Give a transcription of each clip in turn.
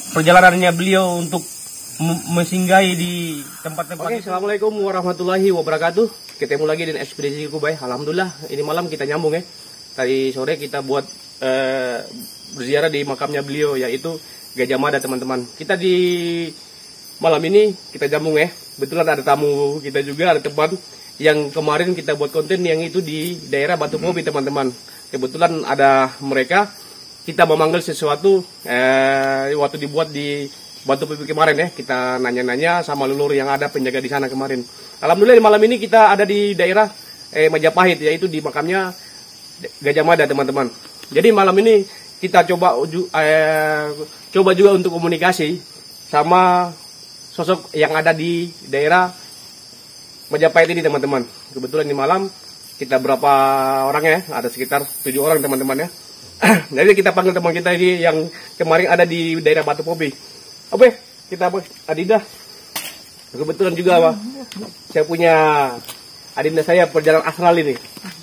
perjalanannya beliau untuk mesinggahi di tempat-tempat. Oke, assalamualaikum warahmatullahi wabarakatuh. Ketemu lagi di ekspedisi Kubay. Alhamdulillah, ini malam kita nyambung ya. Tadi sore kita buat berziarah di makamnya beliau, yaitu Gajah Mada, teman-teman. Kita di malam ini kita nyambung ya. Betulan ada tamu kita juga, ada teman yang kemarin kita buat konten yang itu di daerah Batu Pobi, teman-teman. Kebetulan ada mereka. Kita memanggil sesuatu waktu dibuat di Batu Pobi kemarin ya. Kita nanya-nanya sama leluhur yang ada penjaga di sana kemarin. Alhamdulillah di malam ini kita ada di daerah Majapahit, yaitu di makamnya Gajah Mada, teman-teman. Jadi malam ini kita coba juga untuk komunikasi sama sosok yang ada di daerah Majapahit ini, teman-teman. Kebetulan di malam kita berapa orang ya? Ada sekitar 7 orang, teman-teman ya. Jadi kita panggil teman kita ini yang kemarin ada di daerah Batu Pobi. Oke, kita Adinda. Kebetulan juga Pak, saya punya Adinda saya perjalanan astral ini.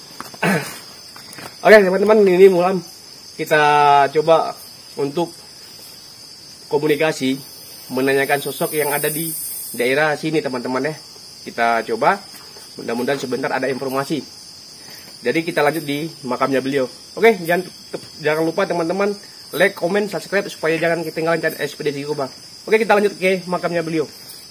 Oke, teman-teman, ini malam kita coba untuk komunikasi, menanyakan sosok yang ada di daerah sini, teman-teman ya. Kita coba, mudah-mudahan sebentar ada informasi. Jadi kita lanjut di makamnya beliau. Oke, jangan lupa teman-teman like, comment, subscribe supaya jangan ketinggalan ekspedisi Kubay. Oke, kita lanjut ke makamnya beliau.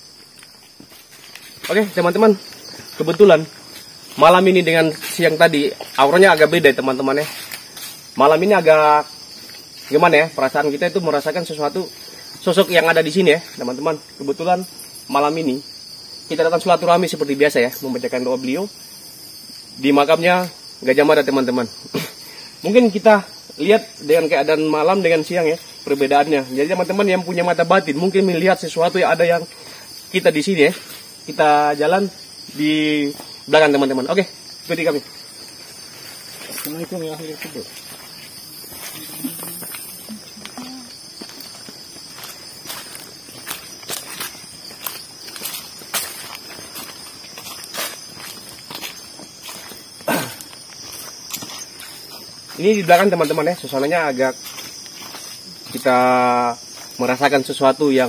Oke, teman-teman, kebetulan malam ini dengan siang tadi auranya agak beda, teman-teman ya. Malam ini agak gimana ya? Perasaan kita itu merasakan sesuatu sosok yang ada di sini ya, teman-teman. Kebetulan malam ini kita datang silaturahmi seperti biasa ya, membacakan doa beliau di makamnya Gajah Mada, teman-teman. Mungkin kita lihat dengan keadaan malam dengan siang ya, perbedaannya. Jadi teman-teman yang punya mata batin mungkin melihat sesuatu yang ada yang kita di sini ya. Kita jalan di belakang, teman-teman. Oke, ikuti kami. Assalamualaikum ya ahli kubur. Ini di belakang, teman-teman ya, suasananya agak kita merasakan sesuatu yang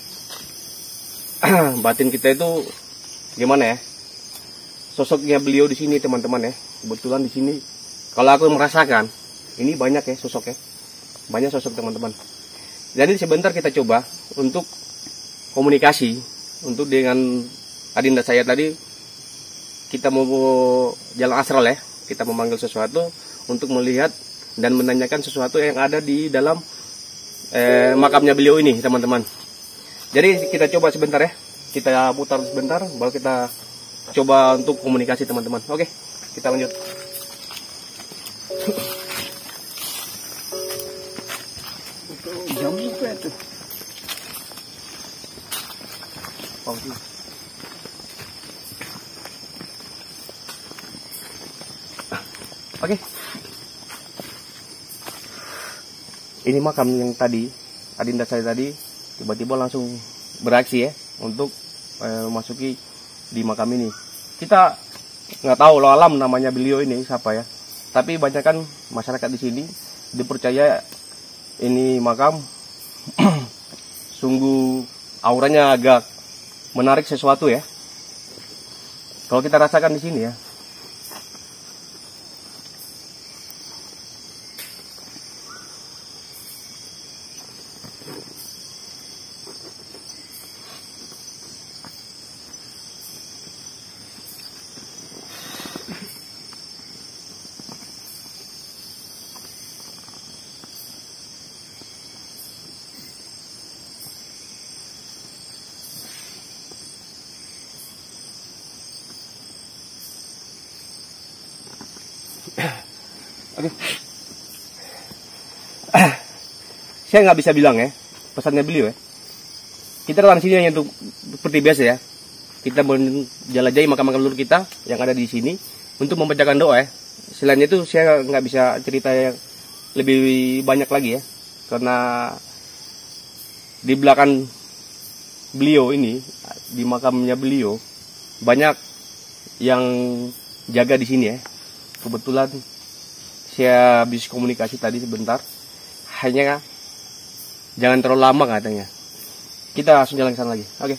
batin kita itu gimana ya? Sosoknya beliau di sini, teman-teman ya. Kebetulan di sini kalau aku merasakan ini banyak ya sosoknya. Banyak sosok, teman-teman. Jadi sebentar kita coba untuk komunikasi untuk dengan Adinda saya tadi. Kita mau jalan astral ya. Kita memanggil sesuatu untuk melihat dan menanyakan sesuatu yang ada di dalam makamnya beliau ini, teman-teman. Jadi kita coba sebentar ya. Kita putar sebentar, baru kita coba untuk komunikasi, teman-teman. Oke, kita lanjut. Jam berapa itu? Oke. Ini makam yang tadi Adinda saya tadi tiba-tiba langsung bereaksi ya untuk memasuki di makam ini. Kita nggak tahu lo alam namanya beliau ini siapa ya. Tapi banyak kan masyarakat di sini dipercaya ini makam sungguh auranya agak menarik sesuatu ya. Kalau kita rasakan di sini ya. Oke. Saya nggak bisa bilang ya pesannya beliau ya. Kita datang sini hanya untuk seperti biasa ya. Kita menjelajahi makam-makam leluhur kita yang ada di sini untuk membacakan doa ya. Selain itu saya nggak bisa cerita yang lebih banyak lagi ya, karena di belakang beliau ini, di makamnya beliau banyak yang jaga di sini ya. Kebetulan saya habis komunikasi tadi sebentar, hanya jangan terlalu lama katanya. Kita langsung jalan ke sana lagi. Oke.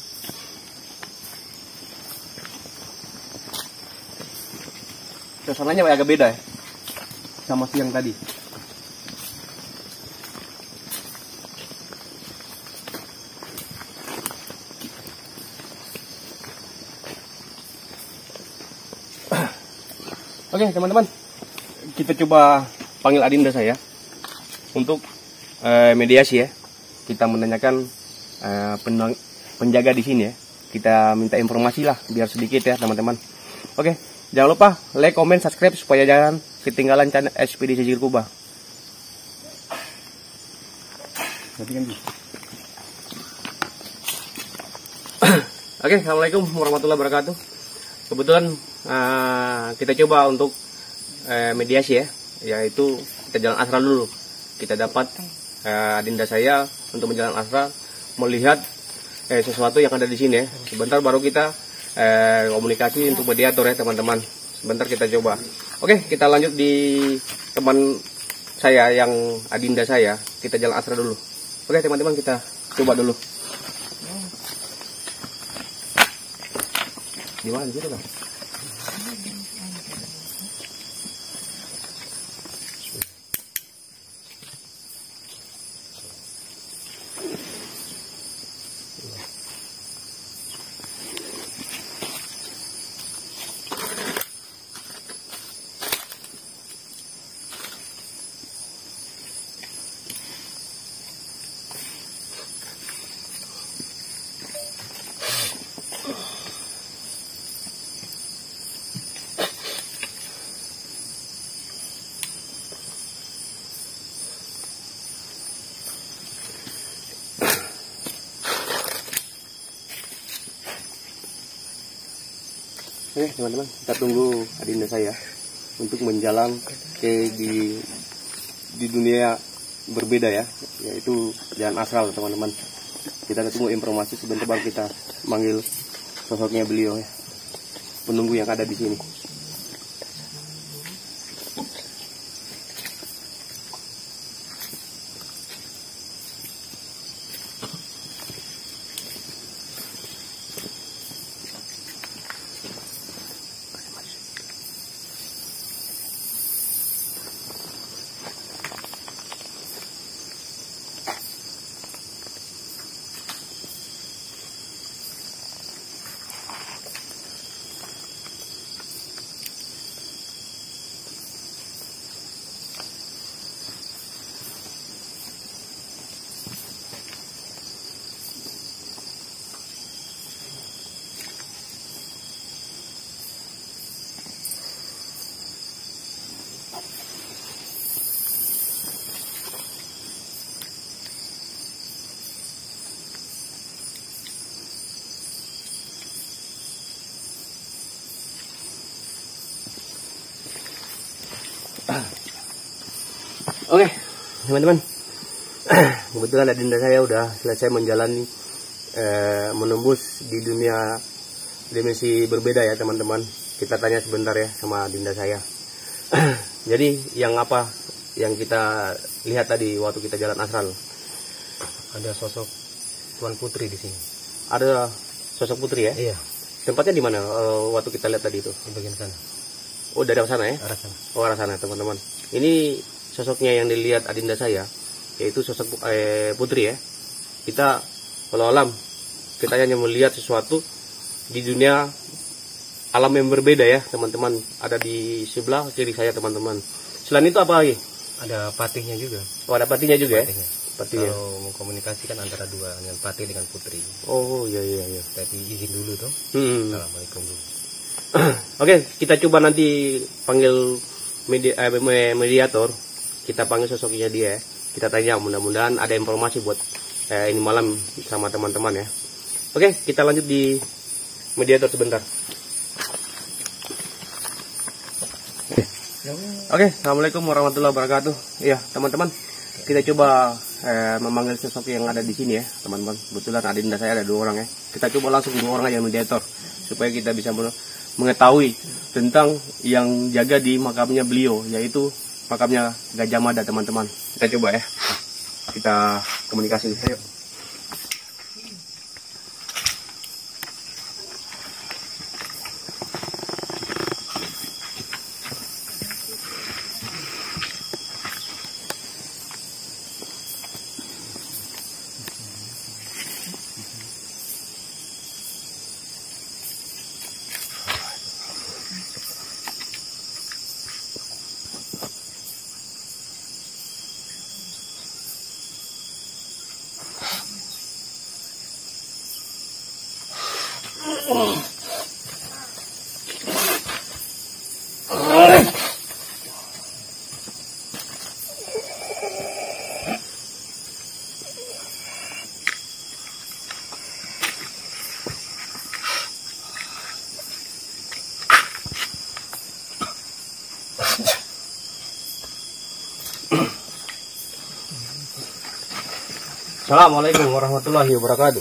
Suasananya agak beda ya sama siang tadi. Oke teman-teman, kita coba panggil adinda saya untuk mediasi ya. Kita menanyakan penjaga di sini ya. Kita minta informasi lah biar sedikit ya teman-teman. Oke, jangan lupa like, comment, subscribe supaya jangan ketinggalan channel Ekspedisi Jigir Kubah. Oke, assalamualaikum warahmatullahi wabarakatuh. Kebetulan kita coba untuk mediasi ya, yaitu kita jalan asra dulu. Kita dapat adinda saya untuk menjalan asra melihat sesuatu yang ada di sini ya. Sebentar baru kita komunikasi untuk mediator ya teman-teman. Sebentar kita coba. Oke, kita lanjut di teman saya yang adinda saya. Kita jalan asra dulu. Oke teman-teman, kita coba dulu. Di mana di situ Bang? Oke teman-teman, kita tunggu adinda saya untuk menjalan ke di dunia berbeda ya, yaitu jalan astral teman-teman. Kita tunggu informasi sebentar baru kita manggil sosoknya beliau ya, penunggu yang ada di sini. Oke, teman-teman, kebetulan adinda saya udah selesai menjalani menembus di dunia dimensi berbeda ya teman-teman. Kita tanya sebentar ya sama adinda saya. Jadi yang apa yang kita lihat tadi waktu kita jalan astral? Ada sosok Tuan Putri di sini. Ada sosok putri ya? Iya, Tempatnya di mana waktu kita lihat tadi itu? di bagian sana, Oh, dari sana ya? arah sana. Oh, arah sana teman-teman. Ini sosoknya yang dilihat adinda saya, yaitu sosok putri ya. Kita kalau alam, kita hanya melihat sesuatu di dunia alam yang berbeda ya teman-teman. Ada di sebelah kiri saya teman-teman. Selain itu apa lagi? Ada patihnya juga. Oh, ada patinya juga ya? Patihnya. Patinya. Kalau mengkomunikasikan antara dua, dengan patih dengan putri. Oh, iya iya iya. Tapi izin dulu tuh. Assalamualaikum dulu. Oke, kita coba nanti panggil mediator. Kita panggil sosoknya dia. Kita tanya, mudah-mudahan ada informasi buat ini malam sama teman-teman ya. Oke, kita lanjut di mediator sebentar. Oke, assalamualaikum warahmatullahi wabarakatuh. Iya, teman-teman, kita coba memanggil sosok yang ada di sini ya, teman-teman. Kebetulan adinda saya ada 2 orang ya. Kita coba langsung 2 orang aja mediator supaya kita bisa mengetahui tentang yang jaga di makamnya beliau, yaitu makamnya Gajah Mada teman-teman. Kita coba ya. kita komunikasi. Ayo. Assalamualaikum warahmatullahi wabarakatuh.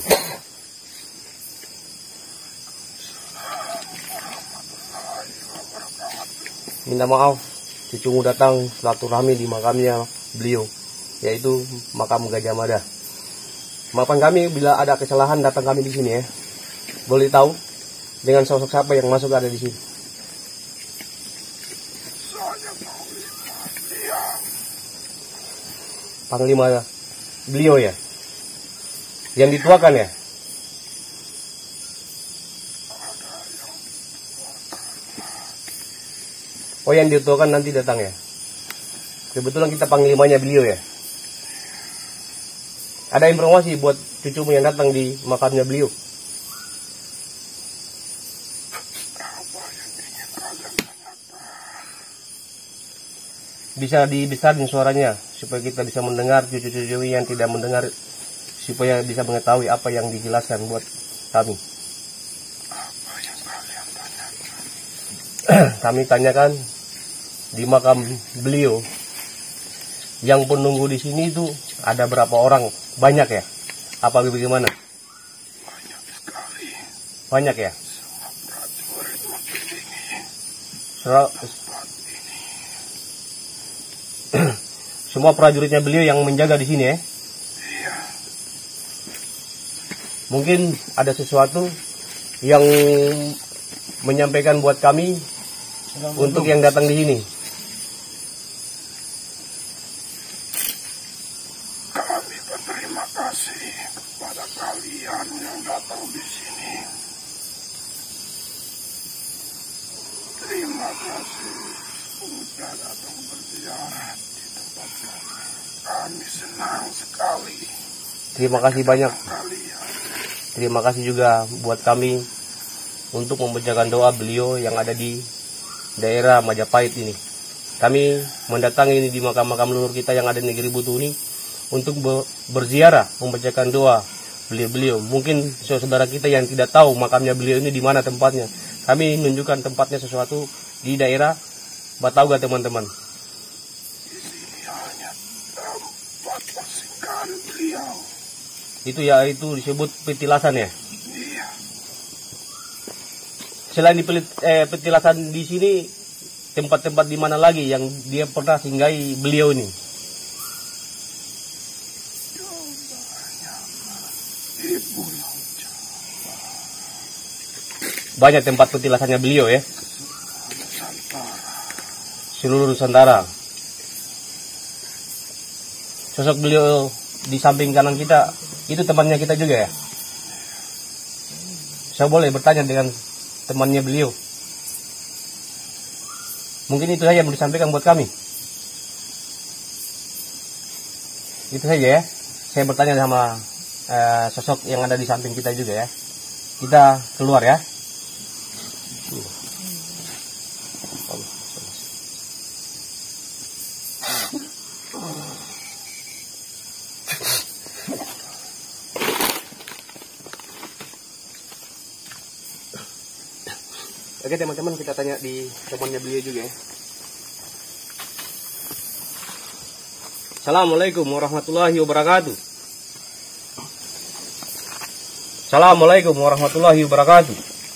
Minta maaf, cucumu datang silaturahmi di makamnya beliau, yaitu makam Gajah Mada. Maafkan kami bila ada kesalahan datang kami di sini ya. Boleh tahu dengan sosok siapa yang masuk ada di sini? Panglima beliau ya, yang dituakan ya. Oh, yang dituakan nanti datang ya. Kebetulan kita panglimanya beliau ya. Ada informasi buat cucumu yang datang di makamnya beliau. Bisa dibesarin suaranya supaya kita bisa mendengar, cucu-cucu yang tidak mendengar supaya bisa mengetahui apa yang dijelaskan buat kami. Apa yang kalian tanyakan? Kami tanyakan di makam beliau yang penunggu di sini itu ada berapa orang? Banyak ya? Apa bagaimana? Banyak sekali. Banyak ya? Semua prajurit mengelilingi Sera- tempat ini. Semua prajuritnya beliau yang menjaga di sini ya? Iya, Mungkin ada sesuatu yang menyampaikan buat kami untuk yang datang di sini. kami berterima kasih kepada kalian yang datang di sini. Terima kasih sudah datang berziarah di tempat kami. Kami senang sekali Terima kasih banyak. kalian. Terima kasih juga buat kami untuk membacakan doa beliau yang ada di daerah Majapahit ini. Kami mendatangi ini di makam-makam leluhur kita yang ada di negeri Butuh ini untuk berziarah, membacakan doa beliau-beliau. Mungkin saudara kita yang tidak tahu makamnya beliau ini di mana tempatnya. Kami menunjukkan tempatnya sesuatu di daerah Batauga, teman-teman. Di sini hanya tempat persinggahan beliau. Itu ya, itu disebut petilasan ya. Iya, Selain di petilasan di sini, tempat-tempat di mana lagi yang dia pernah singgahi beliau ini? di Pulau Jawa, Banyak tempat petilasannya beliau ya, Nusantara. seluruh Nusantara. Sosok beliau di samping kanan kita, itu temannya kita juga ya. Saya boleh bertanya dengan temannya beliau? Mungkin itu saja yang disampaikan buat kami. Itu saja ya. Saya bertanya sama sosok yang ada di samping kita juga ya. Kita keluar ya. Oke teman-teman, kita tanya di temannya beliau juga ya. Assalamualaikum warahmatullahi wabarakatuh. Assalamualaikum warahmatullahi wabarakatuh.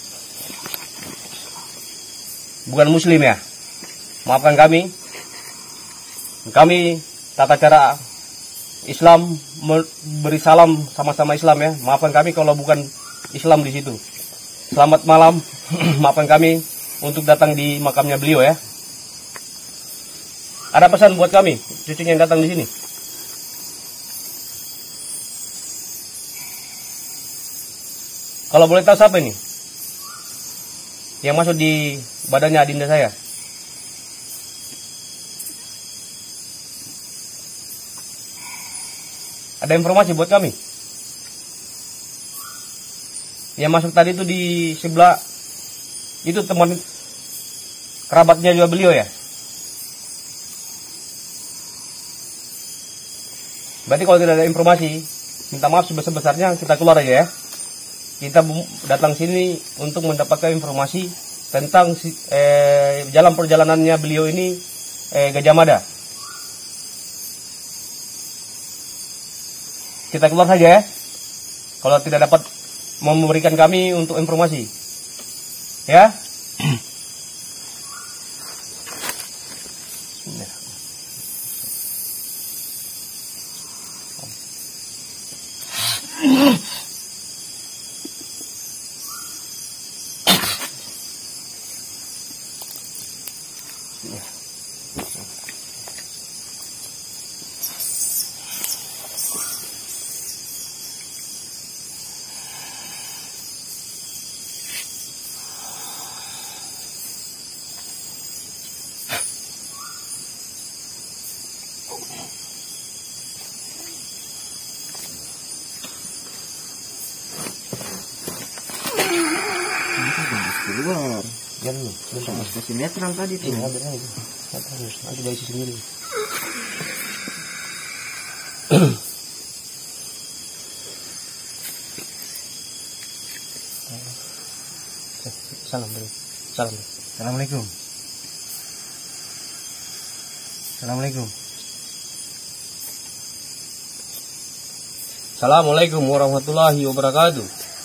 Bukan muslim ya? Maafkan kami. Kami tata cara Islam, beri salam sama-sama Islam ya. Maafkan kami kalau bukan Islam di situ. Selamat malam. Maafkan kami untuk datang di makamnya beliau ya. Ada pesan buat kami, cucunya yang datang di sini. Kalau boleh tahu siapa ini? Yang masuk di badannya adinda saya. Ada informasi buat kami. Yang masuk tadi itu di sebelah, itu teman kerabatnya juga beliau ya. Berarti kalau tidak ada informasi, minta maaf sebesar-besarnya, kita keluar aja ya. Kita datang sini untuk mendapatkan informasi tentang jalan perjalanannya beliau ini Gajah Mada. Kita keluar saja ya. Kalau tidak dapat memberikan kami untuk informasi. Ya. Keluar. Jangan lu, bentar. Masih netral tadi tuh. Ini ambil aja. Nanti dari sisi sendiri. Salam dulu. Salam dulu. Assalamualaikum. Assalamualaikum. Assalamualaikum warahmatullahi wabarakatuh.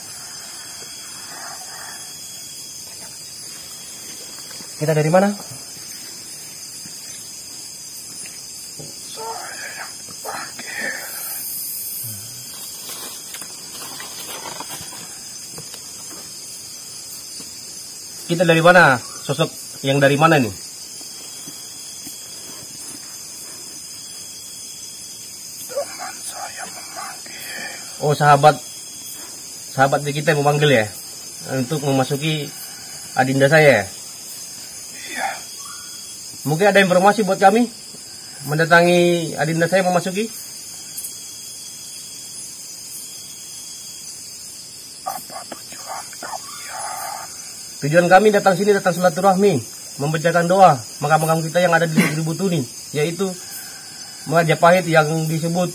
Kita dari mana? Saya yang dipanggil. Kita dari mana? Sosok yang dari mana nih? Teman saya memanggil. Oh, sahabat di kita yang memanggil ya, untuk memasuki adinda saya ya. Iya, Mungkin ada informasi buat kami mendatangi adinda saya memasuki. apa tujuan kalian? Tujuan kami datang sini, datang silaturahmi, membacakan doa makam-makam kita yang ada di negeri Butuni, yaitu Majapahit yang disebut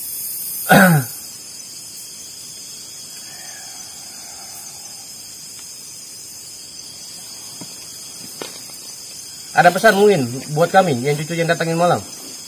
ada pesan mungkin buat kami yang cucu yang datangin malam.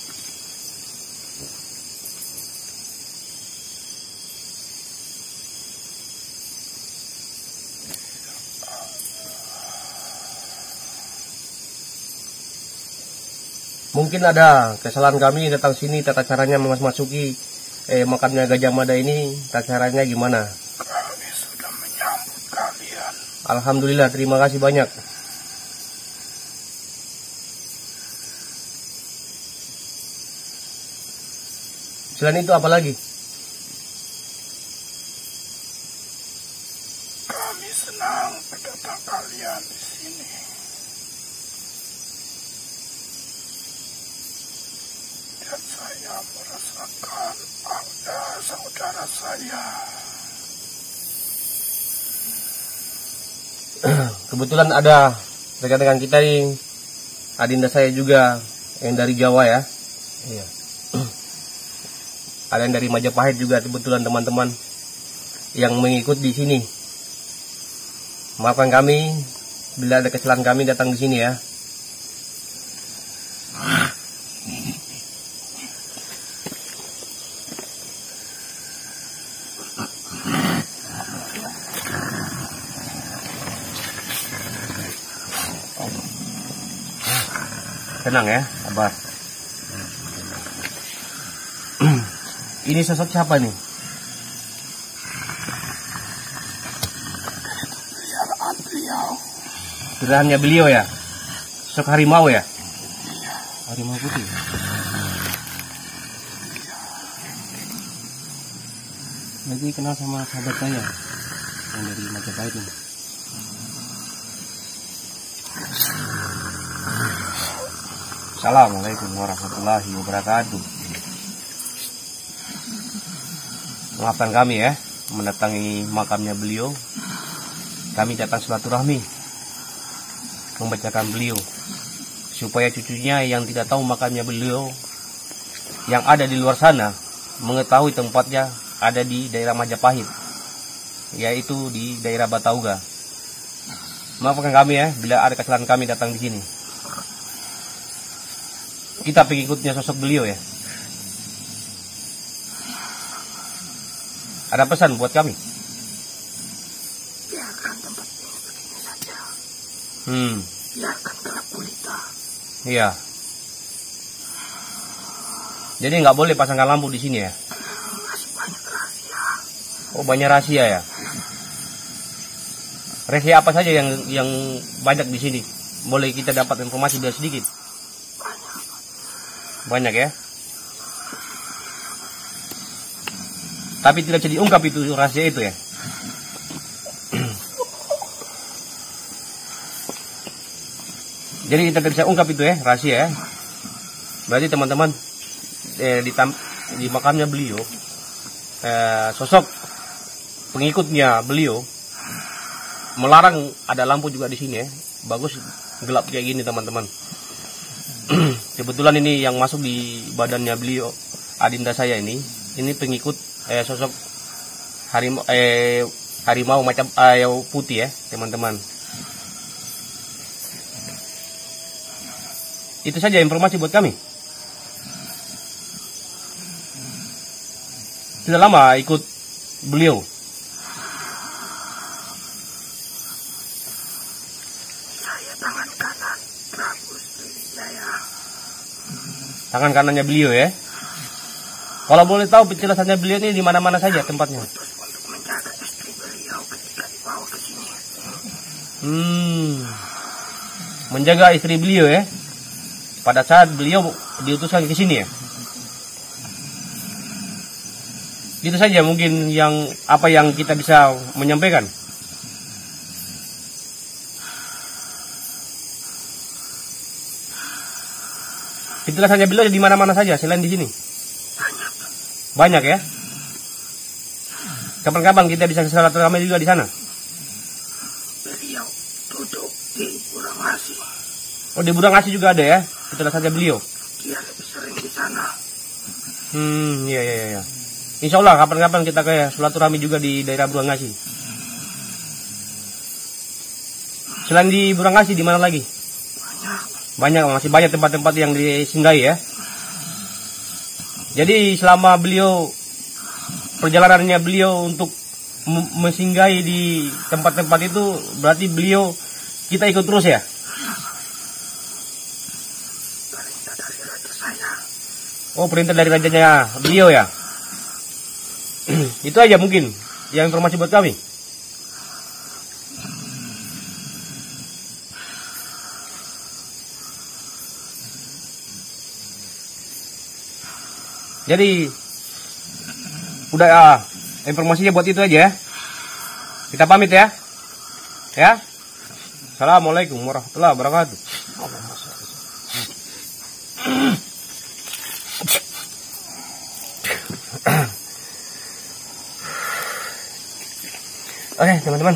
Mungkin ada kesalahan kami datang sini, tata caranya memasuki makamnya Gajah Mada ini, tata caranya gimana? Kami sudah menyambut kalian. Alhamdulillah, terima kasih banyak. Selain itu apa lagi? Kami senang berdatang kalian di sini. Dan saya merasakan ada saudara saya. Kebetulan ada rekan-rekan kita yang adinda saya juga yang dari Jawa ya. Iya. Ada yang dari Majapahit juga, kebetulan teman-teman yang mengikut di sini. Maafkan kami bila ada kesalahan kami datang di sini ya. Tenang ya, sabar. Ini sosok siapa nih? Beliau. Pilihannya beliau ya? Sosok harimau ya? Harimau putih. Lagi kenal sama sahabat saya yang dari Majapahit ini. Assalamualaikum warahmatullahi wabarakatuh. Maafkan kami ya, mendatangi makamnya beliau. Kami datang silaturahmi, membacakan beliau, supaya cucunya yang tidak tahu makamnya beliau, yang ada di luar sana, mengetahui tempatnya ada di daerah Majapahit, yaitu di daerah Batauga. Maafkan kami ya, bila ada kesalahan kami datang di sini. Kita pengikutnya sosok beliau ya. Ada pesan buat kami? Biarkan tempat ini begini saja. Biarkan gelap gulita. Iya. Jadi nggak boleh pasangkan lampu di sini ya? Masih banyak rahasia. Oh, banyak rahasia ya? Rahasia apa saja yang banyak di sini? Boleh kita dapat informasi biar sedikit? Banyak ya? Tapi tidak bisa diungkap itu rahasia itu ya? Jadi kita tidak bisa ungkap itu ya, rahasia ya? Berarti teman-teman di makamnya beliau, sosok pengikutnya beliau melarang ada lampu juga di sini ya. Bagus gelap kayak gini teman-teman. Kebetulan ini yang masuk di badannya beliau, adinda saya ini pengikut sosok harimau macam putih ya teman-teman. Itu saja informasi buat kami. Sudah lama ikut beliau? Saya tangan kanan Prabu Sriwijaya. Tangan kanannya beliau ya? Kalau boleh tahu penjelasannya beliau ini di mana-mana saja tempatnya? Untuk menjaga istri beliau ketika dibawa ke sini. Menjaga istri beliau ya? Pada saat beliau diutuskan ke sini ya? Itu saja mungkin yang kita bisa menyampaikan. Penjelasannya beliau di mana-mana saja selain di sini. Banyak ya. Kapan-kapan kita bisa silaturahmi juga di sana. Beliau duduk di Burangasi. Oh, di Burangasi juga ada ya? Penjelasannya beliau. Dia lebih sering di sana. Iya. Insya Allah kapan-kapan kita ke silaturahmi juga di daerah Burangasi. Selain di Burangasi di mana lagi? Banyak, masih banyak tempat-tempat yang disinggahi ya. Jadi selama perjalanannya beliau untuk mensinggahi di tempat-tempat itu, berarti kita ikut terus ya? Perintah dari raja saya. Oh, perintah dari rajanya beliau ya? Itu aja mungkin yang informasi buat kami. Jadi udah informasinya buat itu aja ya. Kita pamit ya. Ya. Assalamualaikum warahmatullahi wabarakatuh. Oke teman-teman,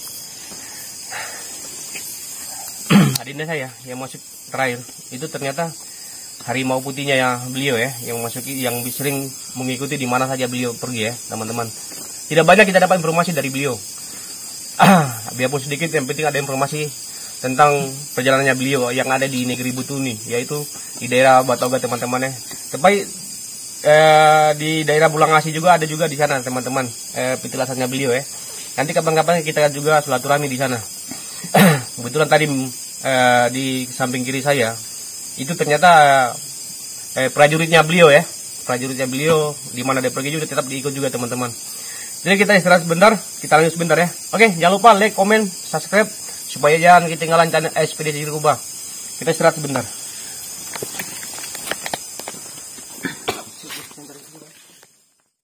adinda saya yang masuk terakhir itu ternyata harimau putihnya ya beliau ya, yang sering mengikuti di mana saja beliau pergi ya teman-teman. Tidak banyak kita dapat informasi dari beliau, biarpun sedikit, yang penting ada informasi tentang perjalanannya beliau yang ada di negeri Butuni, yaitu di daerah Batauga teman-teman ya. Tapi di daerah Bulangasi juga ada juga di sana teman-teman, penjelasannya beliau ya. Nanti kapan-kapan kita juga silaturahmi di sana. Kebetulan tadi di samping kiri saya itu ternyata prajuritnya beliau ya, prajuritnya beliau, di mana dia pergi juga tetap diikut juga teman-teman. Jadi kita istirahat sebentar, kita lanjut sebentar ya. Oke, jangan lupa like, komen, subscribe supaya jangan ketinggalan channel Ekspedisi Kuba. Kita istirahat sebentar.